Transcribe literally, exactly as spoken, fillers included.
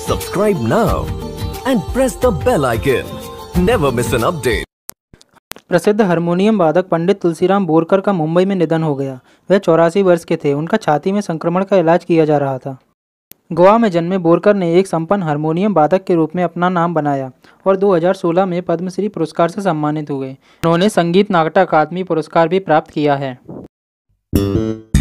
Subscribe now and press the bell icon. Never miss an update. प्रसिद्ध harmonium वादक पंडित तुलसीराम बोरकर का मुंबई में निधन हो गया। वह चौरासी वर्ष के थे। उनका छाती में संक्रमण का इलाज किया जा रहा था। गोवा में जन्मे बोरकर ने एक संपन्न हारमोनियम वादक के रूप में अपना नाम बनाया और दो हज़ार सोलह में पद्मश्री पुरस्कार से सम्मानित हुए। उन्होंने संगीत नाटक अकादमी पुरस्कार भी प्राप्त किया है।